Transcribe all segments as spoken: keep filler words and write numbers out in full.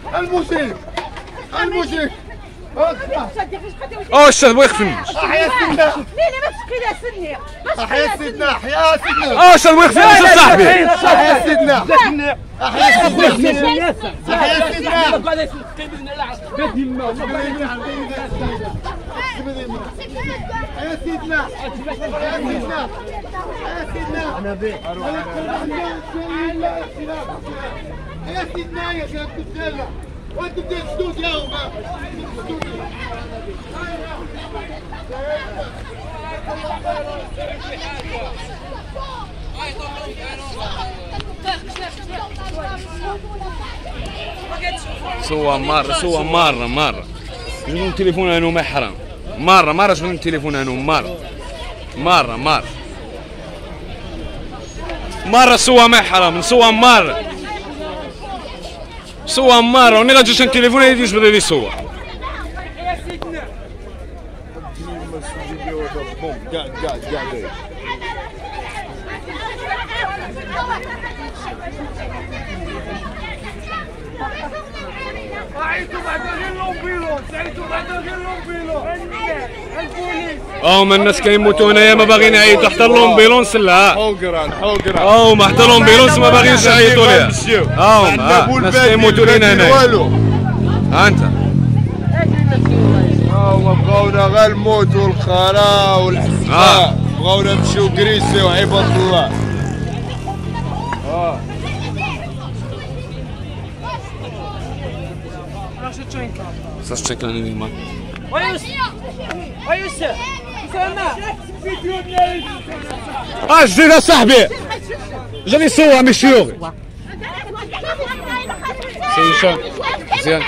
المشرك المشرك اه الشهد بغا يخفنيش. احيا سيدنا ليلي ما تشكي لها سني احيا سيدنا احيا سيدنا اه الشهد بغا يخفنيش صاحبي. احيا سيدنا احيا سيدنا احيا سيدنا يا سيدنا يا سيدنا يا سيدنا انا بيه يا سيدنا يا شباب الدالة وانتم بديتوا السدود ياهم سوا مرة سوا مرة مرة شنو التليفون انا ما حرام مرة مرة شنو التليفون انا مرة مرة مرة مرة سوا ما حرام سوا مرة سوا مرة وني غادي نجي التليفون هادي يجبد هادي سوا قاعد قاعد قاعد عيطوا بعدا غير لومبيلونس عيطوا بعدا غير لومبيلونس البوليس اه هما الناس كيموتوا هنايا ما باغيين يعيطوا حتى اللومبيلونس لا حوقران حوقران اه هما حتى اللومبيلونس ما باغيينش يعيطوا ليها اه هما الناس كيموتوا لينا هنايا ها انت اه هما بغاونا غير الموت والخرا والحساء بغاونا نمشيو كريسيو عباد الله اه صاش تشكلاني ديما ويوسف ويوسف سلمى اه جديد صاحبي جاني صور مش يوغي سي هشام مزيان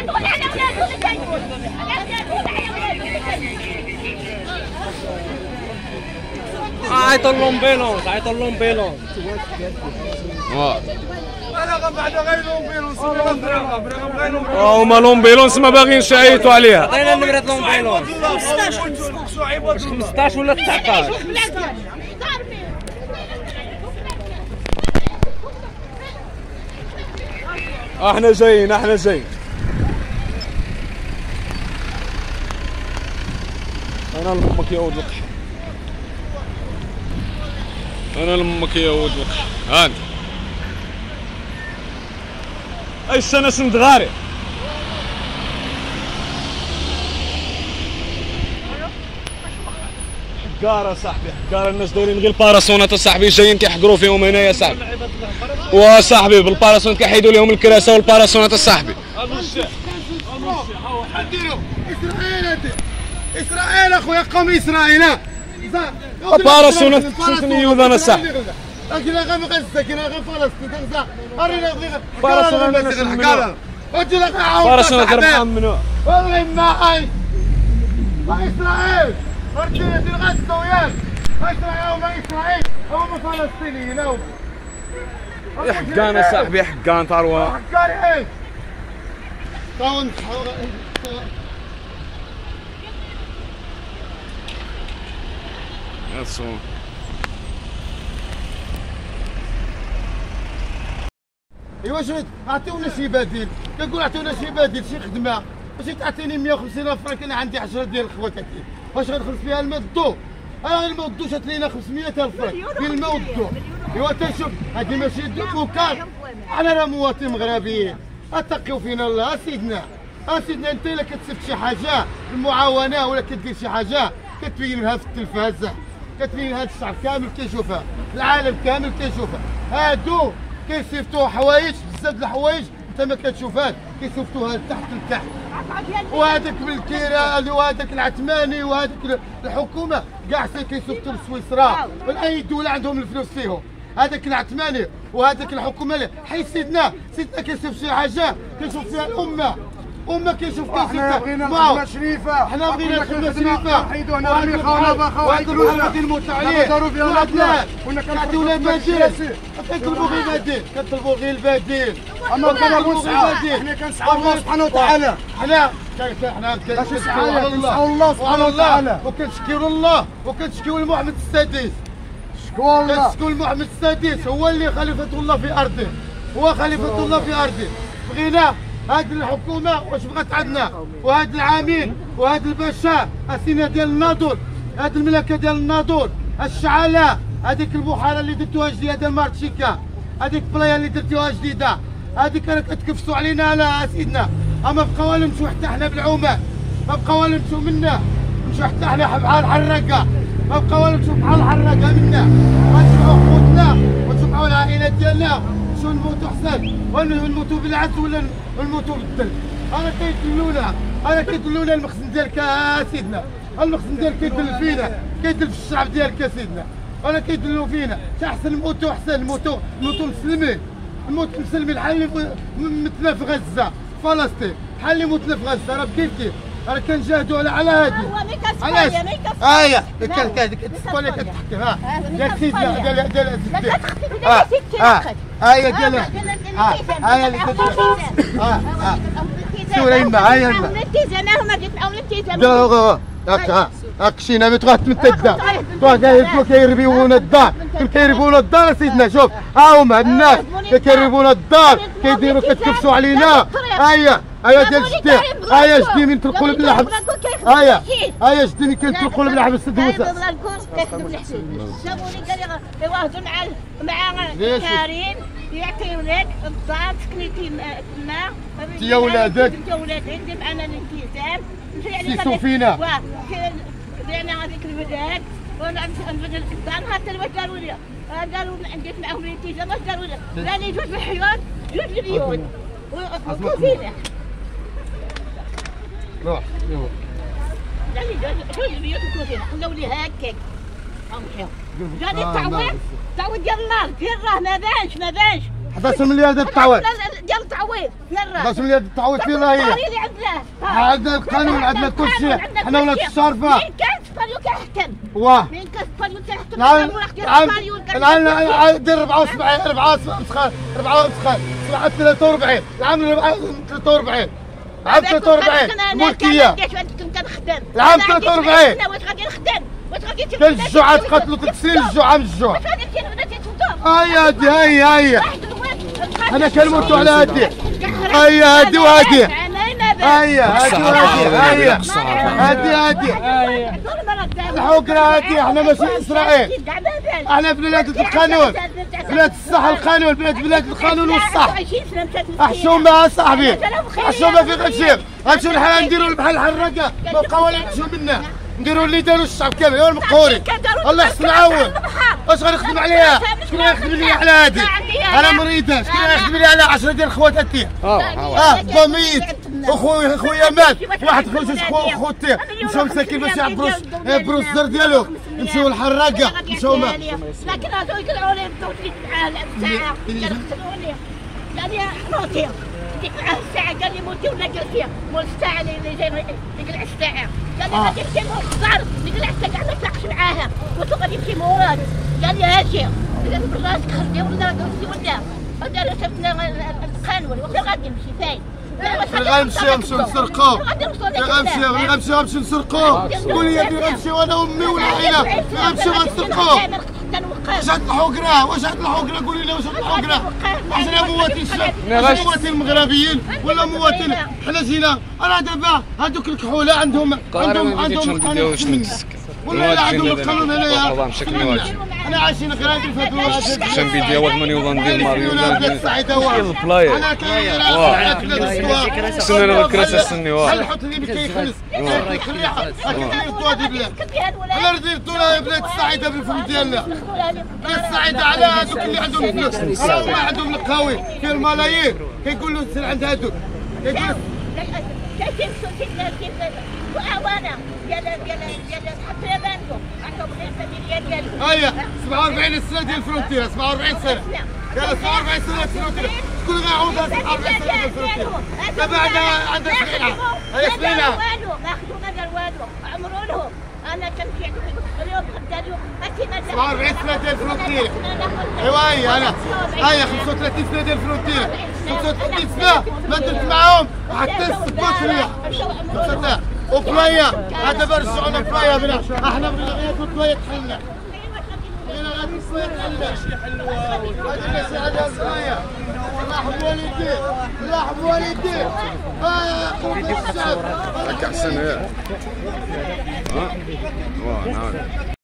عيطوا اللومبيلونس عيطوا اللومبيلونس اه انا غنبعد غير لومبيلونس اه هما لومبيلونس ما باغيينش يعيطوا عليها عطينا نمرة لومبيلونس خمسطاش ولا تسعطاش احنا جايين احنا جايين انا لامك يا ولد القحط انا لامك يا ولد القحط ها انت اي السنه سند غاري حكاره صاحبي حكاره الناس دايرين غير الباراسونات صاحبي جايين كيحقروا فيهم هنايا صاحبي وصاحبي بالباراسونات كيحيدوا لهم الكراسه والباراسونات صاحبي ديروا اسرائيل انت اسرائيل اخويا قوم اسرائيل باراسونات تسوتني انا صاحبي اكيد غير غزه كنا غير فلسطين تنسى ارينا غير باراسونات حكاره وانت لك عاود باراسونات ربحان منو والله ما اي اسرائيل ارجع دير غزه وياك اسرائيل وما اسرائيل هم فلسطينيين هم حقان صاحبي حقان ثروه حكاري ايه طاون يا ايوا شريت عطيونا شي بديل كنقول عطيونا شي بديل شي خدمه ماشي تعطيني مية وخمسين الف فرنك انا عندي عشرة ديال الخواتاتي واش غنخلص فيها الماء الضو انا غير الماء الضو شات لينا خمسمية الف فرنك في الماء والضو ايوا تنشوف هادي ماشي دوكان حنا راه مواطنين مغربيين اتقيو فينا الله سيدنا اسيدنا انت الا كتسفت شي حاجه المعاونه ولا كدير شي حاجه كتبينها في التلفاز كتبين هذا الشعب كامل كيشوفها العالم كامل كيشوفها هادو كيصيفطوا حوايج بزاف د الحوايج انت ما كتشوفهاش كيصيفطوها لتحت لتحت وهذاك بالكيران وهذاك العثماني وهذاك الحكومه كاع كيصيفطوا لسويسرا ولا اي دوله عندهم الفلوس فيهم هذاك العثماني وهذاك الحكومه حيت سيدنا سيدنا كيشوف شي حاجه كيشوف فيها الامه امك كيشوف كيف حنا بغينا خدمه شريفه حنا بغينا خدمه شريفه حيدوا هنا رمي خونا باخا وهادو غادي نموتوا عليه داروا فيها العدلان كنا كنعطيونا البديل كنطلبوا غير البديل كنطلبوا غير البديل اما بغينا نسعى حنا كنسعوا الله سبحانه وتعالى حنا حنا كنسعوا على الله الله سبحانه وتعالى وكنشكيو الله وكنشكيو لمحمد السادس شكوا الله كنشكيو لمحمد السادس هو اللي خليفه الله في ارضه هو خليفه الله في ارضه بغينا هذه الحكومه واش بغات عندنا، وهذا العامل وهذا الباشا السنه ديال الناظور، هذه المملكه ديال الناظور، الشعله، هذيك البحيره اللي درتوها جديده ديال مارتشيكا، هذيك البلايه اللي درتوها جديده، هذيك راه كتكفسوا علينا لا سيدنا. اما بقاو نمشيو حتى حنا بالعومان، ما بقاو نمشيو منا، نمشيو حتى حنا بحال الحراقه، ما بقاو نمشيو بحال الحراقه منا، غنشوفوا خوتنا ونشوفوا العائلات ديالنا، شو نموتوا احسن، ونموتوا بالعز ولا نموتوا بالدل. انا كيدلونا، انا كيدلونا المخزن ديالك يا سيدنا، المخزن ديالك كيدل فينا، كيدل في الشعب ديالك يا سيدنا، انا كيدلوا فينا، تا احسن نموتوا احسن نموتوا نموتوا مسلمين، نموت مسلمين بحال اللي متنا في غزه فلسطين، بحال اللي متنا في غزه، راه كيف كيف، راه كنجاهدوا على على هادي. علاش؟ هاهي كتسبانيا كتحكم ها ديال سيدنا ديال ديال سيدي ها ها هاهي ديال ها هاهي اللي كتحكم ها ها سورة يما هاهي يما الالتزام هما كيتبعوا الالتزام لا هاك ها هاك شينا مي تروح تمد الدار، تروح كيربيو كيربيونا الدار، كيربيونا الدار سيدنا. شوف ها هما هاد الناس كيربيونا الدار، كيديروا كتكبسوا علينا. هيا هيا ديال جدي، هيا جدي من تلقوا بالحبس، هيا هيا جدي من كيتلقوا بالحبس دوسه. كيخدم الحسين جابوني قال لي يواهدوا مع مع كريم يعطيو لك الدار تكنيتي تما يا ولادك يا ولادك عندي معنا الالتزام سيسو فينا بعنا هذيك البلاد وانا نبدل الدار حتى الوقت قالوا لي قالوا عندك معهم الالتزام واش قالوا لي راني جوج بالحيوط جوج مليون وقفوا فينا روح روح راني جوج مليون وقفوا فينا خلاو لي هكاك جاني التعويض التعويض ديال النار فين راه ما بانش ما بانش أحد عشر مليار ديال التعويض ديال التعويض فين راه أحد عشر مليار ديال التعويض فين راه هي؟ عندنا القانون عندنا كل شيء، حنا ولاد الشرفه. مين كان سبانيو كيحكم؟ واه مين كان سبانيو كيحكم؟ نعم نعم دير أربعة وسبعين أربعة مسخال أربعة مسخال سبعة ثلاثة وأربعين العام ثلاثة وأربعين عام ثلاثة وأربعين ملكيه العام ثلاثة وأربعين واش غادي نخدم؟ واش غادي كان الجوع تقتلوا ثلاث سنين الجوع من الجوع. واش غادي دير بناتي تفطر؟ هيا هادي هيا هيا حنا كنموتوا على هادي هيا هادي وهادي هيا هادي وهادي هيا هادي هادي الحقرة هادي. حنا ماشي اسرائيل، حنا بلاد القانون، بلاد الصح القانون، بلاد بلاد القانون والصح. حشومه صاحبي حشومه في غشيم غنمشيو الحال نديروا بحال الحراقه ما بقاو ولا يمشيو منا، نديروا اللي داروا الشعب كامل هو المقهورين. الله يحسن العون. واش غنخدم عليها؟ شكون غيخدم لي على هادي؟ انا مريضه، شكون غيخدم لي على عشرة ديال خواتاتي؟ اه با ميت وخويا خويا مات، واحد خويا جوج خوتي مشاو مساكين باش يعبروا يعبروا الزر ديالهم، يمشيو الحراقه مشاو مات. لكن هذو يقلعوا لي الدوسي مع الساعه يقتلوني يعني موتي ديك الساعه قال لي موتي ولا جلسي مول الساعه اللي جاي يقلع الساعه قال لي غادي يمشي مول الدار يقلع حتى كاع ما يتلاقش معاها قلت له غادي يمشي مواد قال لي هاشي قال لي براسك خدي ولا دوسي ولا هذا انا شفنا القانون وفين غادي نمشي فين فين غنمشيو نمشيو نسرقو؟ فين غنمشيو؟ فين غنمشيو غنمشيو نسرقو؟ قول لي فين غنمشيو انا وامي والعائله؟ فين غنمشيو غنسرقو؟ واش هاد الحقره؟ واش هاد الحقره؟ قولي لنا واش هاد الحقره؟ واش انا مواطن الشعب؟ واش مواطن المغربيين ولا مواطن حنا جينا؟ راه دابا هادوك الكحوله عندهم عندهم عندهم القانون ولا عندهم القانون هنايا انا عايشين غرادي في هاد الواد شان فيديو واحد من يوغندي ماريو البلاير انا كاين سنة انا بكرة سني واه الحوت اللي كيخلص انا ردير الدولار بلاد السعيده بالفم ديالنا بلاد السعيده على هذوك اللي عندهم فلوس ما عندهم القهوي كاين الملايين كيقول له سير عند هذوك كيقول كيف كيف وانا ديال ديال ديال حتى بانكم عندهم غير سبيل ديالهم هيا سبعة وأربعين سنه ديال الفرونتيرا سبعة وأربعين سنه يلا سبعة وأربعين سنه ديال الفرونتيرا شكون غيعوض هاد سبعة وأربعين سنه ديال الفرونتيرا دابا عندنا عندنا سبعين هيا سبعين والو ما خدوا ما دار والو عمروا لهم انا كنمشي عندهم اليوم غدا اليوم سبعة وأربعين سنه ديال الفرونتيرا ايوا هيا انا هيا خمسة وثلاثين سنه ديال الفرونتيرا خمسة وثلاثين سنه ما درت معاهم حتى السبوت فيا وبلايا هذا دابا رجعونا بلايا بنا احنا بغينا غير بلايا تحلنا بغينا غير بلايا تحلنا هذه الناس هذه بلايا الله بوالديك الله بوالديك ها خويا الشعب راك احسن ياك ها واه نعم